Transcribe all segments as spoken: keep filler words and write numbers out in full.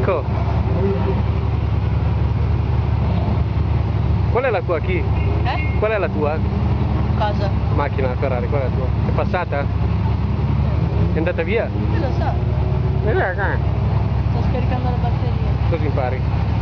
Ecco. Qual è la tua chi? Eh? Qual è la tua? Cosa? Macchina Ferrari, qual è la tua? È passata? È andata via? Chi lo sa? E raga, Sto scaricando la batteria. così impari.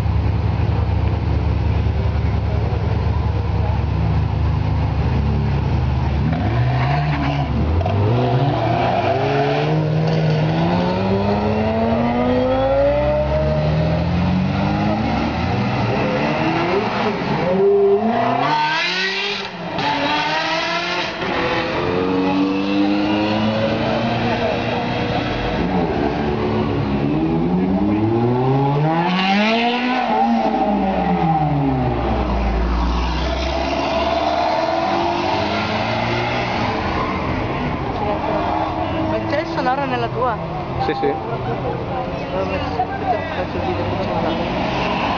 Metti il sonoro nella tua? Sì, sì. Allora, faccio il video che c'è là.